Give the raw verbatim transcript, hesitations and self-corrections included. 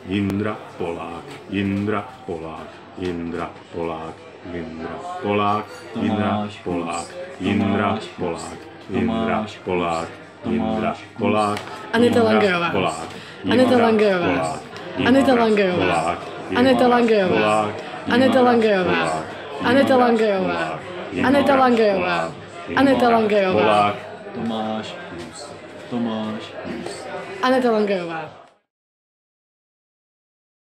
Jindra Polák, Jindra Polák, Jindra Polák, Jindra Polák, Jindra Polák, Jindra Polák, Jindra Polák, Jindra Polák, Aneta Langerová, Aneta Langerová, Aneta Langerová, Aneta Langerová, Aneta Langerová, Aneta Langerová, Aneta Langerová, Aneta Langerová, Tomáš, Tomáš, Aneta Langerová.